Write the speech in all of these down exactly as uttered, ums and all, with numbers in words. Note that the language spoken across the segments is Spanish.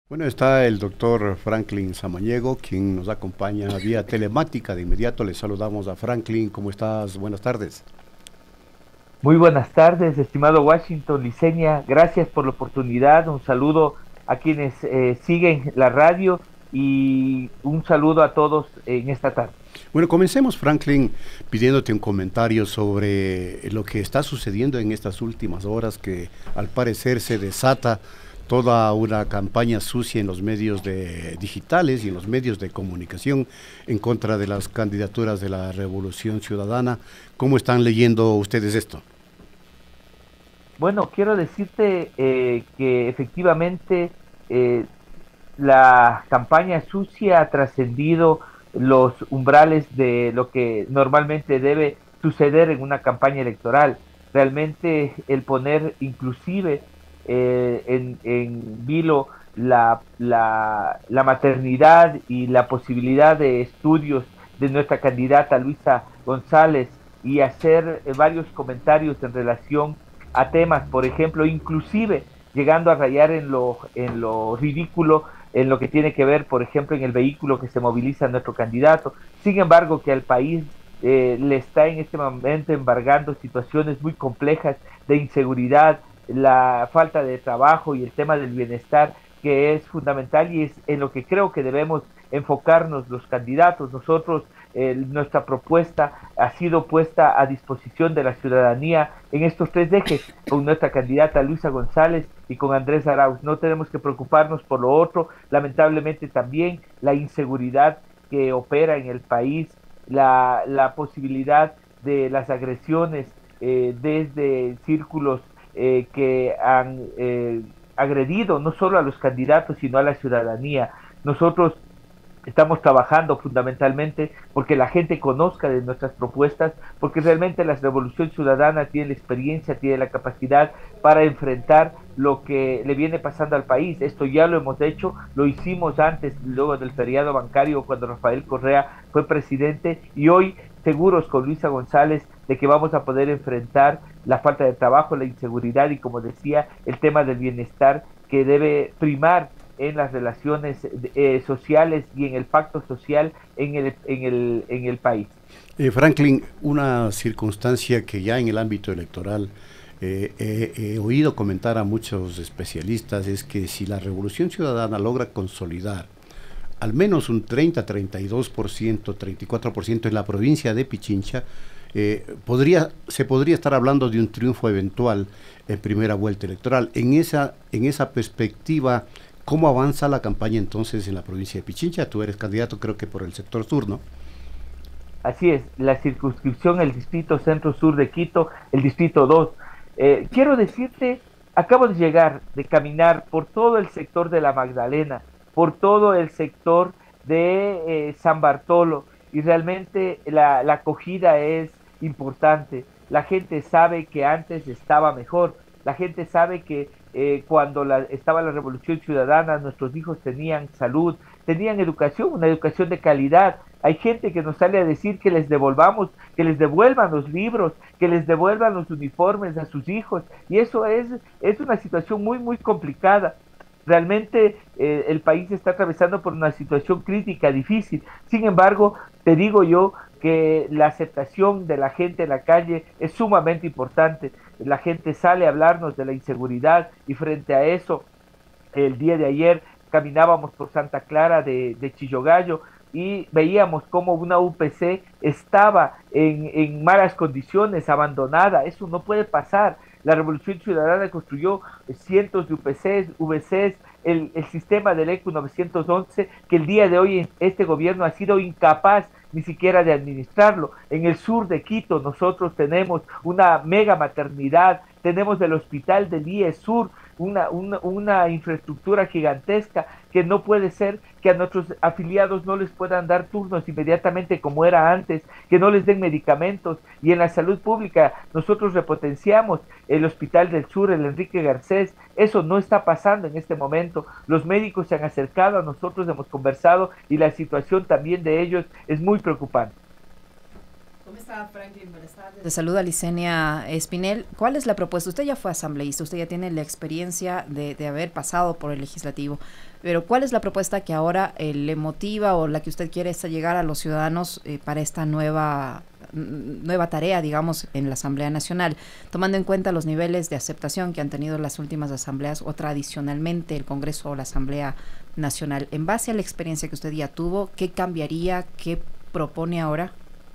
Bueno, está el doctor Franklin Samaniego, quien nos acompaña vía telemática. De inmediato le saludamos a Franklin. ¿Cómo estás? Buenas tardes. Muy buenas tardes, estimado Washington, Licenia. Gracias por la oportunidad. Un saludo a quienes eh, siguen la radio y un saludo a todos en esta tarde. Bueno, comencemos, Franklin, pidiéndote un comentario sobre lo que está sucediendo en estas últimas horas, que al parecer se desata toda una campaña sucia en los medios de, digitales y en los medios de comunicación en contra de las candidaturas de la Revolución Ciudadana. ¿Cómo están leyendo ustedes esto? Bueno, quiero decirte eh, que efectivamente eh, la campaña sucia ha trascendido los umbrales de lo que normalmente debe suceder en una campaña electoral. Realmente el poner inclusive eh, en, en vilo la, la, la maternidad y la posibilidad de estudios de nuestra candidata Luisa González y hacer eh, varios comentarios en relación a temas, por ejemplo, inclusive llegando a rayar en lo, en lo ridículo, en lo que tiene que ver, por ejemplo, en el vehículo que se moviliza nuestro candidato. Sin embargo, que al país eh, le está en este momento embargando situaciones muy complejas de inseguridad, la falta de trabajo y el tema del bienestar, que es fundamental y es en lo que creo que debemos enfocarnos los candidatos. Nosotros, eh, nuestra propuesta ha sido puesta a disposición de la ciudadanía en estos tres ejes, con nuestra candidata Luisa González y con Andrés Arauz. No tenemos que preocuparnos por lo otro. Lamentablemente también la inseguridad que opera en el país, la, la posibilidad de las agresiones eh, desde círculos eh, que han eh, agredido no solo a los candidatos, sino a la ciudadanía. Nosotros estamos trabajando fundamentalmente porque la gente conozca de nuestras propuestas, porque realmente la Revolución Ciudadana tiene la experiencia, tiene la capacidad para enfrentar lo que le viene pasando al país. Esto ya lo hemos hecho, lo hicimos antes, luego del feriado bancario, cuando Rafael Correa fue presidente, y hoy seguros con Luisa González de que vamos a poder enfrentar la falta de trabajo, la inseguridad y, como decía, el tema del bienestar que debe primar en las relaciones eh, sociales y en el pacto social en el, en el, en el país. Eh, Franklin, una circunstancia que ya en el ámbito electoral eh, eh, he oído comentar a muchos especialistas es que si la Revolución Ciudadana logra consolidar al menos un treinta, treinta y dos por ciento, treinta y cuatro por ciento en la provincia de Pichincha, eh, podría, se podría estar hablando de un triunfo eventual en primera vuelta electoral. En esa, en esa perspectiva, ¿cómo avanza la campaña entonces en la provincia de Pichincha? Tú eres candidato, creo que por el sector sur, ¿no? Así es, la circunscripción, el distrito centro-sur de Quito, el distrito dos. Eh, quiero decirte, acabo de llegar, de caminar por todo el sector de la Magdalena, por todo el sector de eh, San Bartolo, y realmente la, la acogida es importante. La gente sabe que antes estaba mejor, la gente sabe que eh, cuando la, estaba la Revolución Ciudadana, nuestros hijos tenían salud, tenían educación, una educación de calidad. Hay gente que nos sale a decir que les devolvamos, que les devuelvan los libros, que les devuelvan los uniformes a sus hijos, y eso es, es una situación muy, muy complicada. Realmente eh, el país está atravesando por una situación crítica, difícil. Sin embargo, te digo yo que la aceptación de la gente en la calle es sumamente importante. La gente sale a hablarnos de la inseguridad y frente a eso, el día de ayer caminábamos por Santa Clara de, de Chillogallo y veíamos como una U P C estaba en, en malas condiciones, abandonada. Eso no puede pasar. La Revolución Ciudadana construyó cientos de U P Cs, V Cs, el, el sistema del ECU novecientos once, que el día de hoy este gobierno ha sido incapaz ni siquiera de administrarlo. En el sur de Quito nosotros tenemos una mega maternidad, tenemos el hospital del I E Sur, una, una, una infraestructura gigantesca que no puede ser que a nuestros afiliados no les puedan dar turnos inmediatamente como era antes, que no les den medicamentos. Y en la salud pública nosotros repotenciamos el Hospital del Sur, el Enrique Garcés. Eso no está pasando en este momento. Los médicos se han acercado a nosotros, hemos conversado y la situación también de ellos es muy preocupante. ¿Cómo está, Franklin? Buenas tardes. Te saluda Licenia Espinel. ¿Cuál es la propuesta? Usted ya fue asambleísta, usted ya tiene la experiencia de, de haber pasado por el legislativo. pero ¿cuál es la propuesta que ahora eh, le motiva o la que usted quiere es llegar a los ciudadanos eh, para esta nueva nueva tarea, digamos, en la Asamblea Nacional, tomando en cuenta los niveles de aceptación que han tenido las últimas asambleas o tradicionalmente el Congreso o la Asamblea Nacional? En base a la experiencia que usted ya tuvo, ¿qué cambiaría? ¿Qué propone ahora?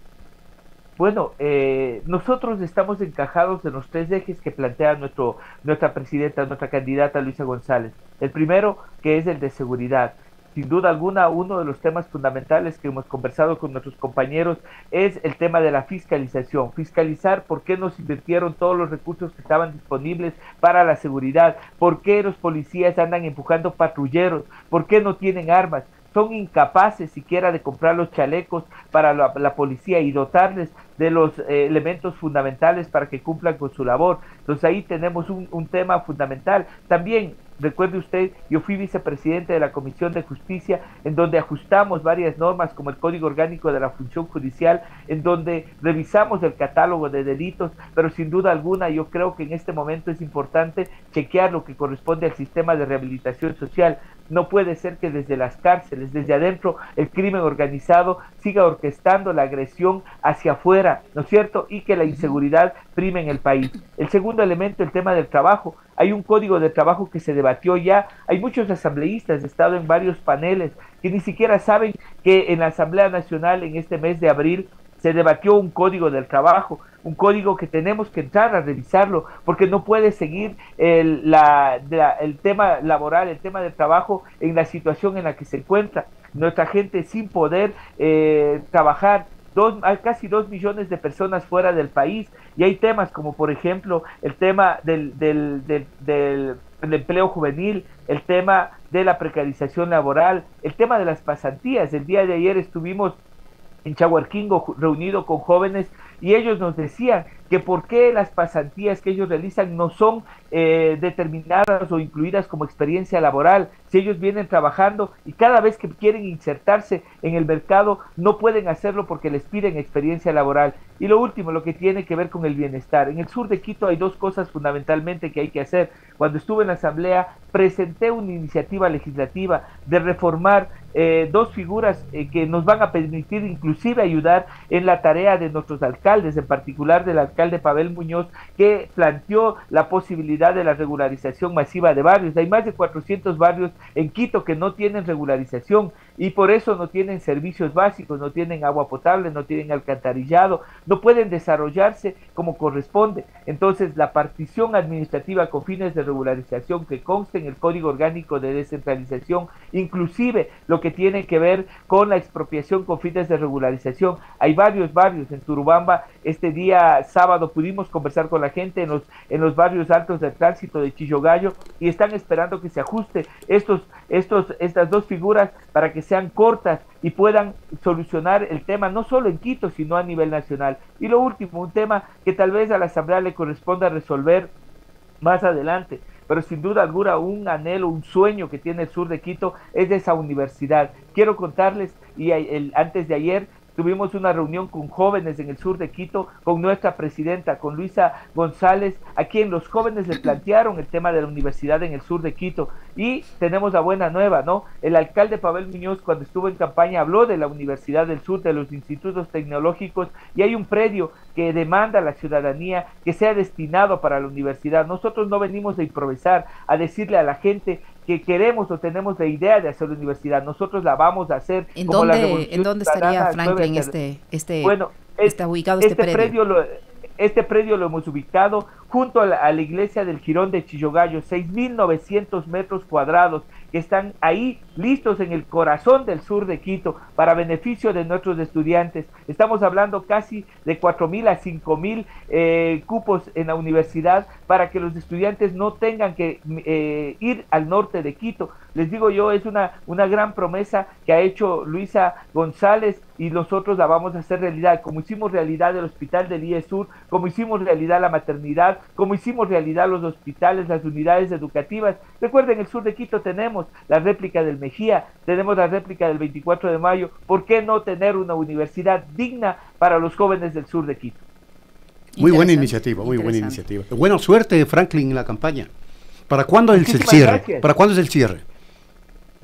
Bueno, eh, nosotros estamos encajados en los tres ejes que plantea nuestro, nuestra presidenta, nuestra candidata Luisa González. El primero, que es el de seguridad. Sin duda alguna, uno de los temas fundamentales que hemos conversado con nuestros compañeros es el tema de la fiscalización. Fiscalizar por qué no se invirtieron todos los recursos que estaban disponibles para la seguridad, por qué los policías andan empujando patrulleros, por qué no tienen armas. Son incapaces siquiera de comprar los chalecos para la, la policía y dotarles de los eh, elementos fundamentales para que cumplan con su labor. Entonces ahí tenemos un, un tema fundamental. También, recuerde usted, yo fui vicepresidente de la Comisión de Justicia, en donde ajustamos varias normas como el Código Orgánico de la Función Judicial, en donde revisamos el catálogo de delitos, pero sin duda alguna yo creo que en este momento es importante chequear lo que corresponde al sistema de rehabilitación social. No puede ser que desde las cárceles, desde adentro, el crimen organizado siga orquestando la agresión hacia afuera, ¿no es cierto? Y que la inseguridad prime en el país. El segundo elemento, el tema del trabajo. Hay un código de trabajo que se debatió ya. Hay muchos asambleístas, he estado en varios paneles, que ni siquiera saben que en la Asamblea Nacional en este mes de abril se debatió un código del trabajo, un código que tenemos que entrar a revisarlo, porque no puede seguir el, la, la, el tema laboral, el tema del trabajo en la situación en la que se encuentra. Nuestra gente sin poder eh, trabajar, dos, hay casi dos millones de personas fuera del país, y hay temas como por ejemplo el tema del, del, del, del, del empleo juvenil, el tema de la precarización laboral, el tema de las pasantías. El día de ayer estuvimos en Chahuarquingo reunido con jóvenes y ellos nos decían que por qué las pasantías que ellos realizan no son eh, determinadas o incluidas como experiencia laboral, si ellos vienen trabajando y cada vez que quieren insertarse en el mercado no pueden hacerlo porque les piden experiencia laboral. Y lo último, lo que tiene que ver con el bienestar. En el sur de Quito hay dos cosas fundamentalmente que hay que hacer. Cuando estuve en la asamblea presenté una iniciativa legislativa de reformar eh, dos figuras eh, que nos van a permitir inclusive ayudar en la tarea de nuestros alcaldes, en particular del alcalde Pavel Muñoz, que planteó la posibilidad de la regularización masiva de barrios. Hay más de cuatrocientos barrios en Quito que no tienen regularización y por eso no tienen servicios básicos, no tienen agua potable, no tienen alcantarillado, no pueden desarrollarse como corresponde. Entonces la partición administrativa con fines de regularización que consta en el Código Orgánico de Descentralización, inclusive lo que tiene que ver con la expropiación con fines de regularización. Hay varios barrios en Turubamba. Este día sábado pudimos conversar con la gente en los, en los barrios altos del tránsito de Chillogallo y están esperando que se ajuste estos, estos, estas dos figuras para que sean cortas y puedan solucionar el tema no solo en Quito sino a nivel nacional. Y lo último, un tema que tal vez a la Asamblea le corresponda resolver más adelante, pero sin duda alguna un anhelo, un sueño que tiene el sur de Quito es de esa universidad. Quiero contarles, y el, antes de ayer tuvimos una reunión con jóvenes en el sur de Quito, con nuestra presidenta, con Luisa González, a quien los jóvenes le plantearon el tema de la universidad en el sur de Quito. Y tenemos la buena nueva, ¿no? El alcalde Pavel Muñoz, cuando estuvo en campaña, habló de la Universidad del Sur, de los institutos tecnológicos, y hay un predio que demanda a la ciudadanía que sea destinado para la universidad. Nosotros no venimos a improvisar, a decirle a la gente que queremos o tenemos la idea de hacer la universidad. Nosotros la vamos a hacer. ¿En como dónde, la Revolución ¿en dónde estaría Franklin este, este, bueno, está ubicado este, este predio? predio lo, este predio lo hemos ubicado junto a la, a la iglesia del Jirón de Chillogallo, seis mil novecientos metros cuadrados que están ahí listos en el corazón del sur de Quito para beneficio de nuestros estudiantes. Estamos hablando casi de cuatro mil a cinco mil eh, cupos en la universidad para que los estudiantes no tengan que eh, ir al norte de Quito. Les digo yo, es una, una gran promesa que ha hecho Luisa González y nosotros la vamos a hacer realidad, como hicimos realidad el hospital del I E Sur, como hicimos realidad la maternidad, como hicimos realidad los hospitales, las unidades educativas. Recuerden, en el sur de Quito tenemos la réplica del Mejía, tenemos la réplica del veinticuatro de mayo. ¿Por qué no tener una universidad digna para los jóvenes del sur de Quito? Muy buena iniciativa, muy buena iniciativa. Buena suerte, Franklin, en la campaña. ¿Para cuándo es el cierre? Gracias. ¿Para cuándo es el cierre?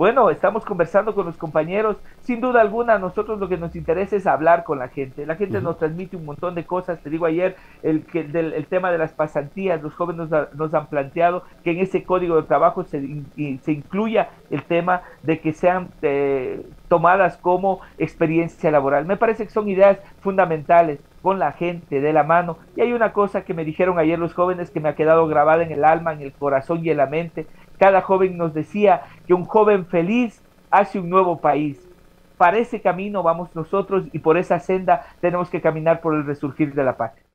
bueno, estamos conversando con los compañeros. Sin duda alguna, a nosotros lo que nos interesa es hablar con la gente. La gente uh-huh. nos transmite un montón de cosas. Te digo ayer, el, que, del, el tema de las pasantías, los jóvenes nos, nos han planteado que en ese código de trabajo se, in, se incluya el tema de que sean eh, tomadas como experiencia laboral. Me parece que son ideas fundamentales, con la gente, de la mano. Y hay una cosa que me dijeron ayer los jóvenes que me ha quedado grabada en el alma, en el corazón y en la mente. Cada joven nos decía que un joven feliz hace un nuevo país. Para ese camino vamos nosotros y por esa senda tenemos que caminar por el resurgir de la patria.